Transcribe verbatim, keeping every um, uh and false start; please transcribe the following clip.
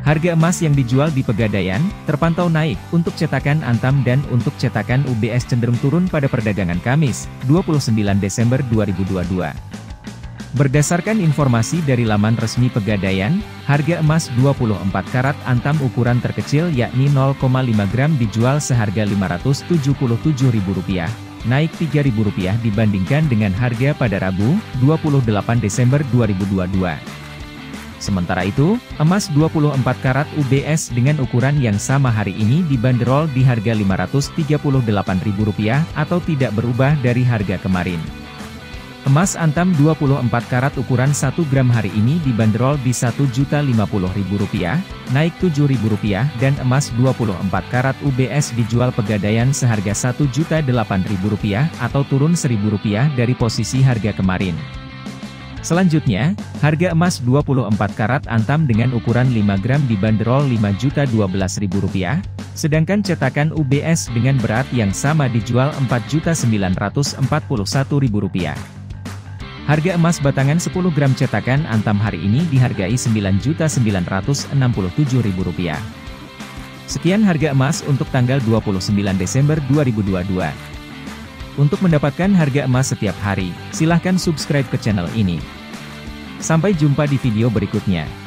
Harga emas yang dijual di Pegadaian, terpantau naik, untuk cetakan Antam dan untuk cetakan U B S cenderung turun pada perdagangan Kamis, dua puluh sembilan Desember dua ribu dua puluh dua. Berdasarkan informasi dari laman resmi Pegadaian, harga emas dua puluh empat karat Antam ukuran terkecil yakni nol koma lima gram dijual seharga lima ratus tujuh puluh tujuh ribu rupiah, naik tiga ribu rupiah dibandingkan dengan harga pada Rabu, dua puluh delapan Desember dua ribu dua puluh dua. Sementara itu, emas dua puluh empat karat U B S dengan ukuran yang sama hari ini dibanderol di harga lima ratus tiga puluh delapan ribu rupiah atau tidak berubah dari harga kemarin. Emas Antam dua puluh empat karat ukuran satu gram hari ini dibanderol di satu juta lima puluh ribu rupiah, naik tujuh ribu rupiah dan emas dua puluh empat karat U B S dijual Pegadaian seharga satu juta delapan ribu rupiah atau turun seribu rupiah dari posisi harga kemarin. Selanjutnya, harga emas dua puluh empat karat Antam dengan ukuran lima gram dibanderol lima juta dua belas ribu rupiah, sedangkan cetakan U B S dengan berat yang sama dijual empat juta sembilan ratus empat puluh satu ribu rupiah. Harga emas batangan sepuluh gram cetakan Antam hari ini dihargai sembilan juta sembilan ratus enam puluh tujuh ribu rupiah. Sekian harga emas untuk tanggal dua puluh sembilan Desember dua ribu dua puluh dua. Untuk mendapatkan harga emas setiap hari, silahkan subscribe ke channel ini. Sampai jumpa di video berikutnya.